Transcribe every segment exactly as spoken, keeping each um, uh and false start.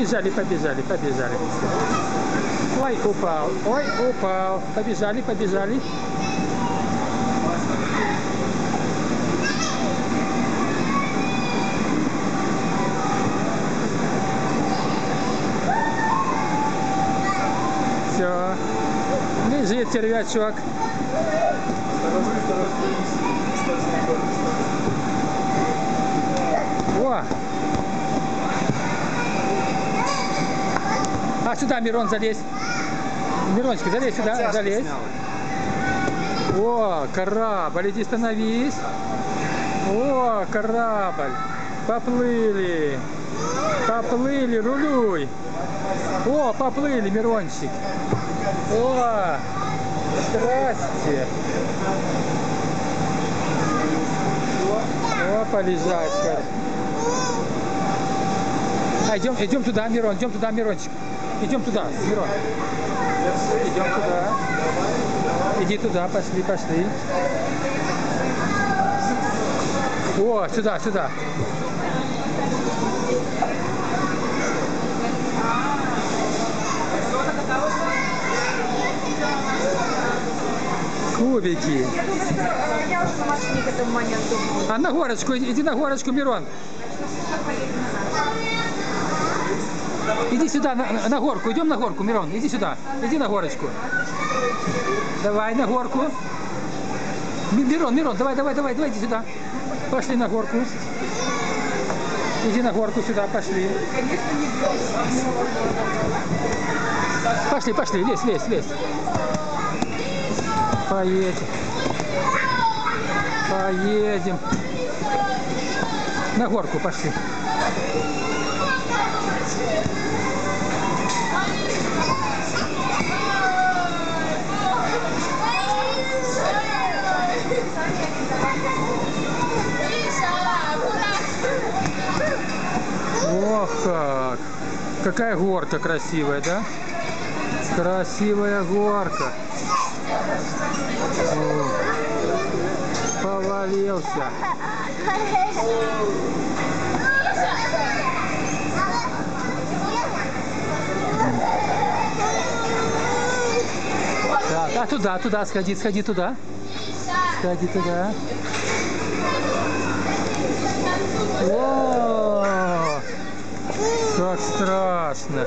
Побежали, побежали, побежали. Ой, упал, ой, упал. Побежали, побежали. Все. Лежит червячок. О! А сюда, Мирон, залезь. Мирончик, залезь сюда, залезь. О, корабль, иди становись. О, корабль. Поплыли. Поплыли, рулюй. О, поплыли, Мирончик. О, здрасте. О, полежать. А, идем, идем туда, Мирон, идем туда, Мирончик. Идем туда, Мирон. Идем туда. Иди туда, пошли, пошли. О, сюда, сюда. Кубики. А на горочку, иди на горочку, Мирон. Иди сюда, на, на горку, идем на горку, Мирон, иди сюда, иди на горочку. Давай на горку. Мирон, Мирон, давай, давай, давай, давай, иди сюда. Пошли на горку. Иди на горку сюда, пошли. Пошли, пошли, лезь, лезь, лезь. Поедем. Поедем. На горку пошли. Ох как! Какая горка красивая, да? Красивая горка. О, повалился. Так, а туда, туда сходи, сходи туда. Сходи туда. О, как страшно.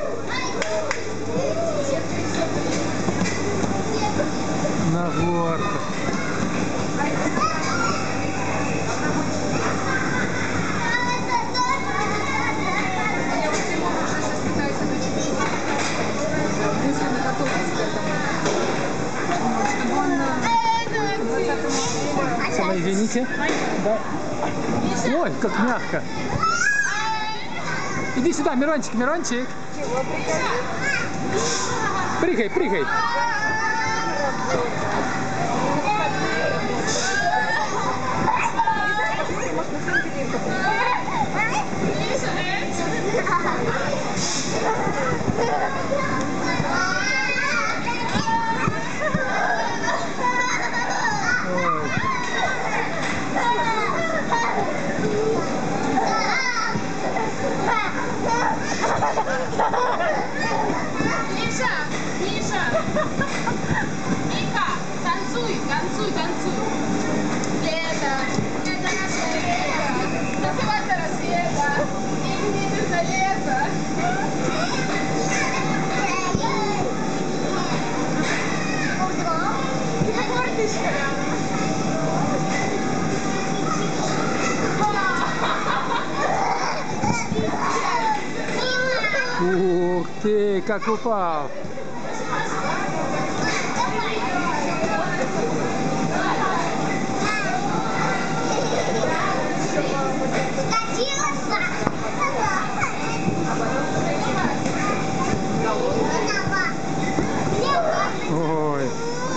На горку. Сама извините. Да. Ой, как мягко. Иди сюда, Мирончик, Мирончик. Прыгай, прыгай. Миша, Миша, Мика, танцуй, танцуй, танцуй. Лето, это наше лето. Называется рассвета. И за лето. Ух ты, как упал. Ой.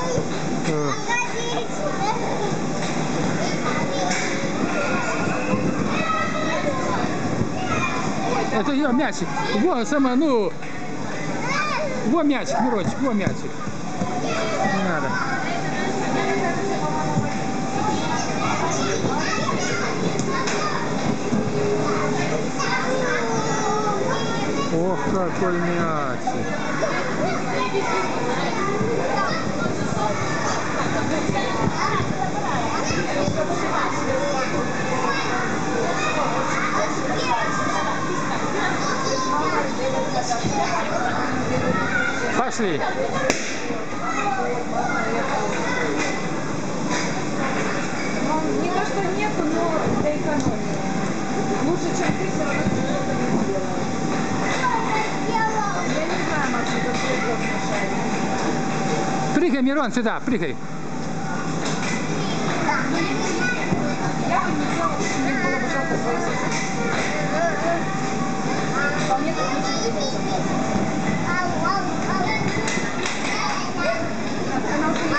Это ее мячик. Во, сама, ну. Во мячик, Мирочек, во мячик. Не надо. Ох, какой мячик. Пошли. Не то, что нету, но для экономии. Лучше, чем ты все равно не делаешь. Я не знаю, Максим, как ты идешь на шаре. Прыгай, Мирон, сюда, прыгай. Я бы не делала, что мне было бы жалко своих соседей. Вполне как лучше денег заплатить. Она уже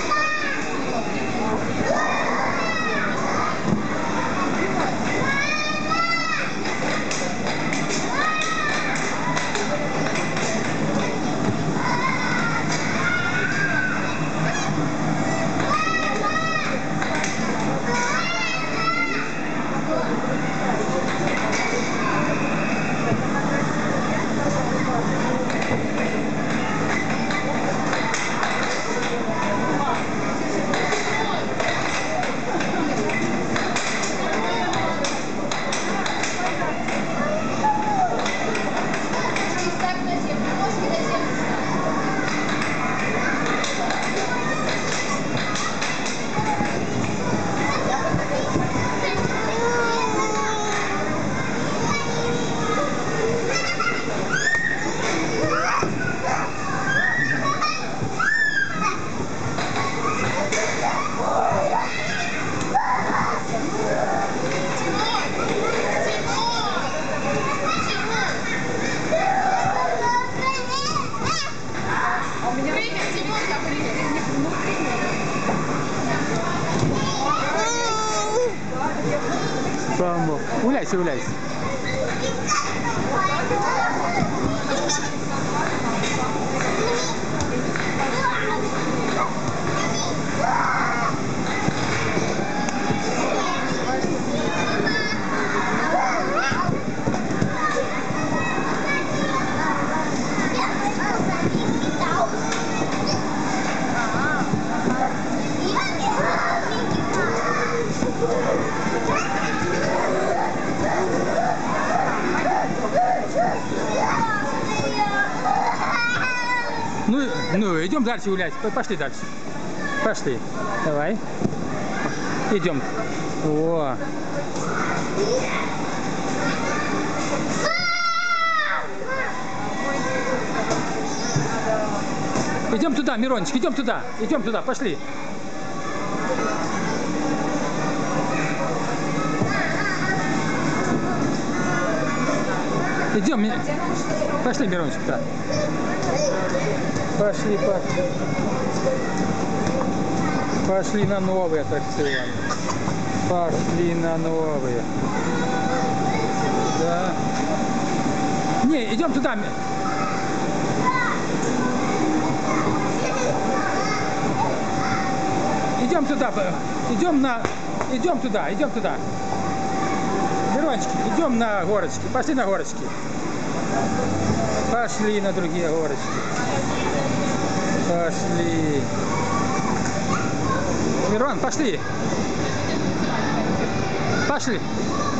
Бамбу. Уляйся, уляйся. Ну, ну, идем дальше гулять. Пошли дальше. Пошли. Давай. Идем. О. Идем туда, Мирончик, идем туда. Идем туда, пошли. Идем. Пошли, Мирончик, да. Пошли, пошли. Пошли на новые аттракционы. Пошли на новые. Да. Не, идем туда. Идем туда. Идем на. Идем туда. Идем туда. Мирончик, идем на горочки. Пошли на горочки. Пошли на другие горочки. Пошли. Мирон, пошли. Пошли.